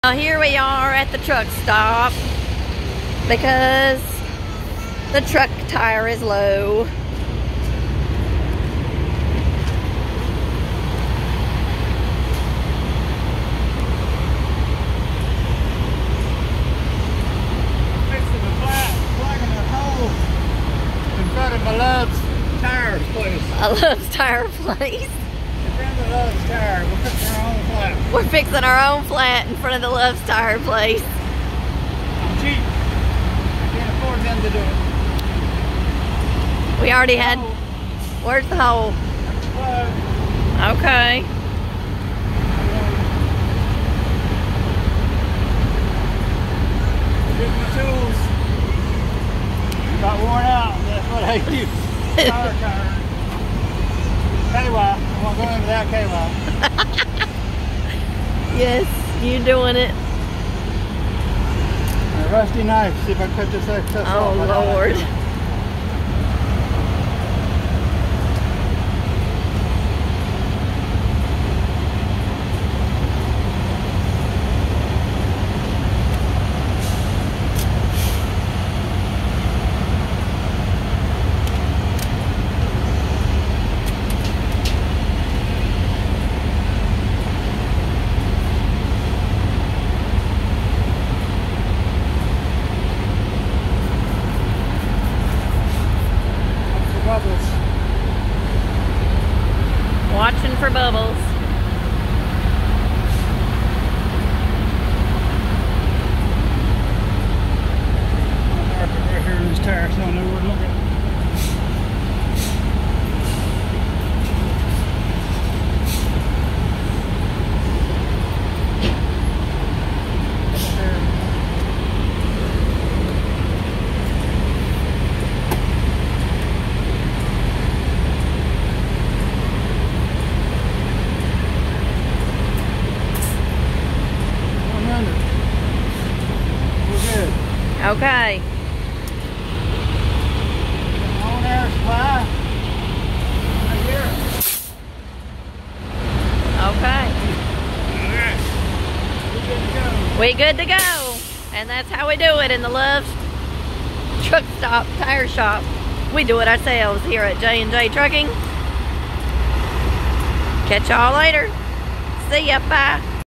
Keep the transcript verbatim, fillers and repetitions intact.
Now here we are at the truck stop because the truck tire is low. Fixing the flat, plugging a hole in front of my Love's tire place. I love tire place. In front of the Love's tire, we're fixing our own flat. We're fixing our own flat in front of the Love's Tire place. I'm cheap. I can't afford them to do it. We already had. Oh, Where's the hole? plug. Okay. Get my tools. Got worn out. That's what I use. Tire tire. K Y. I won't go into that K Y. Yes, you doing it. A rusty knife. See if I can cut this excess off. Oh Lord. Bubbles. Watching for bubbles. Right here in this tire, so I know where to look at. Okay. On air supply. Right here. Okay. Alright. We're good to go. We good to go. And that's how we do it in the Love's Truck Stop Tire Shop. We do it ourselves here at J and J Trucking. Catch y'all later. See ya. Bye.